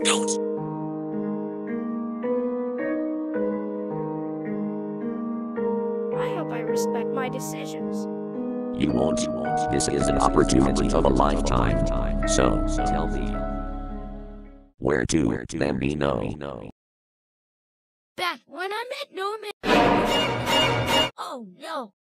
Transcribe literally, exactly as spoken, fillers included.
Don't. I hope I respect my decisions. You won't. You won't. This is an opportunity of a lifetime. So, tell me. Where to? Where to? Let me know. Back when I met Norman. Oh no.